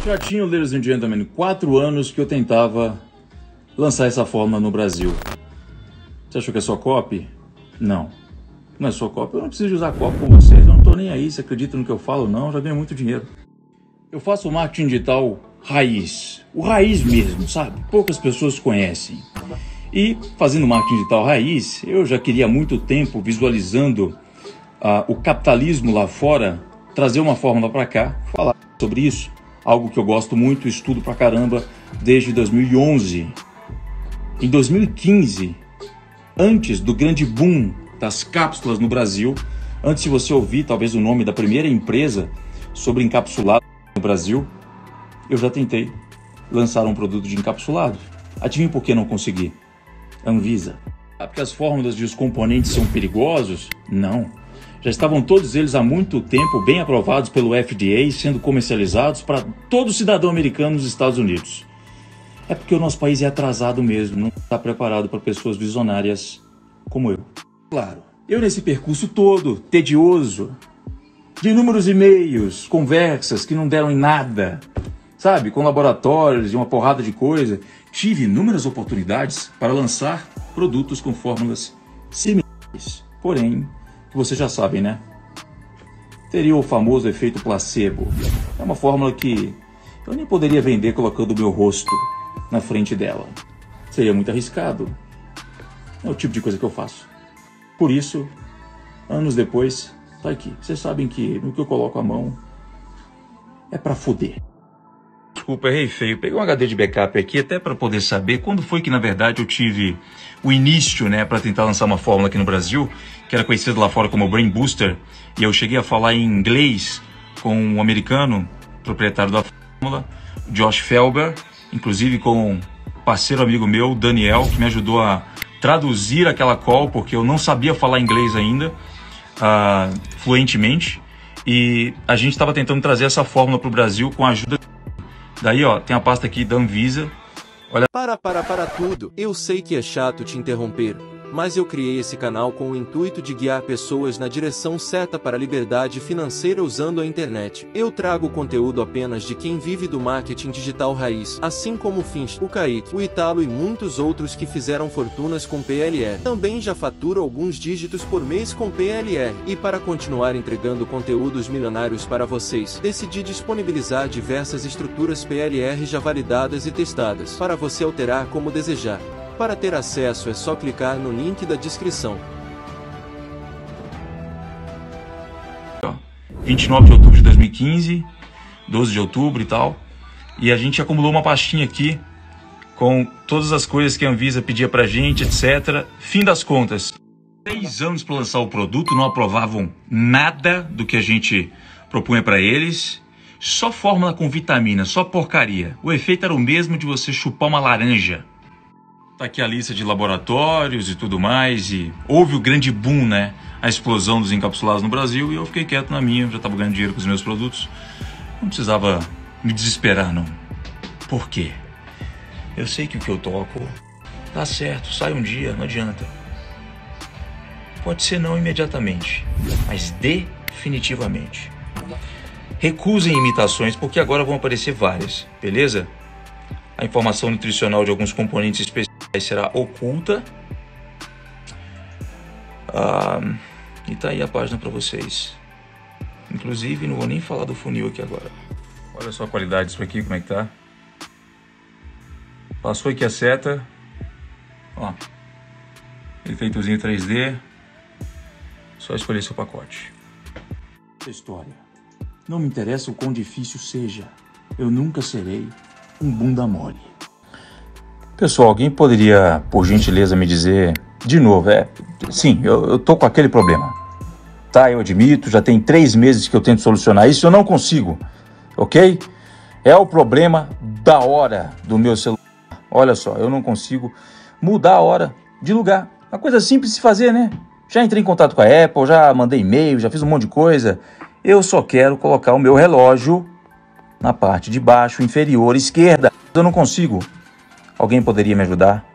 Já tinha, ladies and gentlemen, 4 anos que eu tentava lançar essa fórmula no Brasil. Você achou que é só copy? Não. Não é só copy. Eu não preciso de usar copy com vocês. Eu não tô nem aí. Você acredita no que eu falo? Não. Eu já ganho muito dinheiro. Eu faço marketing digital raiz. O raiz mesmo, sabe? Poucas pessoas conhecem. E fazendo marketing digital raiz, eu já queria há muito tempo visualizando o capitalismo lá fora, trazer uma fórmula para cá, falar sobre isso. Algo que eu gosto muito, estudo pra caramba desde 2011. Em 2015, antes do grande boom das cápsulas no Brasil, antes de você ouvir talvez o nome da primeira empresa sobre encapsulado no Brasil, eu já tentei lançar um produto de encapsulado. Adivinha por que não consegui? Anvisa. Porque as fórmulas e os componentes são perigosos? Não. Já estavam todos eles há muito tempo bem aprovados pelo FDA, sendo comercializados para todo cidadão americano nos Estados Unidos. É porque o nosso país é atrasado mesmo, não está preparado para pessoas visionárias como eu. Claro, eu nesse percurso todo, tedioso, de inúmeros e-mails, conversas que não deram em nada, sabe, com laboratórios e uma porrada de coisa, tive inúmeras oportunidades para lançar produtos com fórmulas similares, porém, vocês já sabem, né? Teria o famoso efeito placebo. É uma fórmula que eu nem poderia vender colocando o meu rosto na frente dela. Seria muito arriscado. É o tipo de coisa que eu faço. Por isso, anos depois, tá aqui. Vocês sabem que no que eu coloco a mão é pra foder. Desculpa, errei feio. Peguei um HD de backup aqui até para poder saber quando foi que, na verdade, eu tive o início, né, para tentar lançar uma fórmula aqui no Brasil, que era conhecida lá fora como Brain Booster, e eu cheguei a falar em inglês com um americano, proprietário da fórmula, Josh Felber, inclusive com um parceiro amigo meu, Daniel, que me ajudou a traduzir aquela call, porque eu não sabia falar inglês ainda, fluentemente, e a gente estava tentando trazer essa fórmula para o Brasil com a ajuda. Daí, ó, tem a pasta aqui da Anvisa. Olha. Para tudo. Eu sei que é chato te interromper, mas eu criei esse canal com o intuito de guiar pessoas na direção certa para a liberdade financeira usando a internet. Eu trago conteúdo apenas de quem vive do marketing digital raiz, assim como o Finch, o Kaique, o Italo e muitos outros que fizeram fortunas com PLR. Também já faturo alguns dígitos por mês com PLR. E para continuar entregando conteúdos milionários para vocês, decidi disponibilizar diversas estruturas PLR já validadas e testadas, para você alterar como desejar. Para ter acesso é só clicar no link da descrição. 29 de outubro de 2015, 12 de outubro e tal. E a gente acumulou uma pastinha aqui com todas as coisas que a Anvisa pedia pra gente, etc. Fim das contas, 6 anos para lançar o produto, não aprovavam nada do que a gente propunha para eles. Só fórmula com vitamina, só porcaria. O efeito era o mesmo de você chupar uma laranja. Tá aqui a lista de laboratórios e tudo mais, e houve o grande boom, né? A explosão dos encapsulados no Brasil, e eu fiquei quieto na minha, já estava ganhando dinheiro com os meus produtos. Não precisava me desesperar, não. Por quê? Eu sei que o que eu toco dá certo, sai um dia, não adianta. Pode ser não imediatamente, mas definitivamente. Recusem imitações, porque agora vão aparecer várias, beleza? A informação nutricional de alguns componentes especiais será oculta. E tá aí a página para vocês. Inclusive, não vou nem falar do funil aqui agora. Olha só a qualidade disso aqui, como é que tá. Passou aqui a seta. Ó. Efeitozinho 3D. Só escolher seu pacote. História. Não me interessa o quão difícil seja. Eu nunca serei um bunda mole. Pessoal, alguém poderia, por gentileza, me dizer de novo? Sim, eu tô com aquele problema. Tá, eu admito, já tem 3 meses que eu tento solucionar isso, eu não consigo, ok? É o problema da hora do meu celular. Olha só, eu não consigo mudar a hora de lugar. Uma coisa simples de se fazer, né? Já entrei em contato com a Apple, já mandei e-mail, já fiz um monte de coisa. Eu só quero colocar o meu relógio na parte de baixo, inferior, esquerda. Eu não consigo. Alguém poderia me ajudar?